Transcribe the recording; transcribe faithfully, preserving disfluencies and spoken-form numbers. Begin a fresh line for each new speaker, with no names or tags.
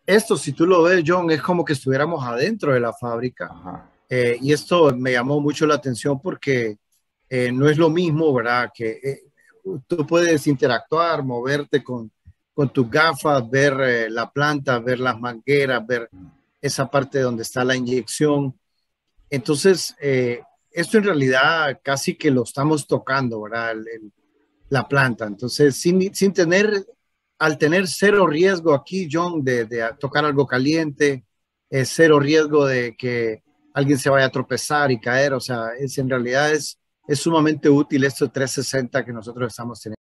esto, si tú lo ves, John, es como que estuviéramos adentro de la fábrica.
Ajá.
Eh, y esto me llamó mucho la atención porque eh, no es lo mismo, ¿verdad? Que eh, tú puedes interactuar, moverte con, con tus gafas, ver eh, la planta, ver las mangueras, ver esa parte donde está la inyección. Entonces, eh, esto en realidad casi que lo estamos tocando, ¿verdad? El- el- la planta. Entonces, sin, sin tener, al tener cero riesgo aquí, John, de, de tocar algo caliente, es cero riesgo de que alguien se vaya a tropezar y caer. O sea, es en realidad es, es sumamente útil esto trescientos sesenta que nosotros estamos teniendo.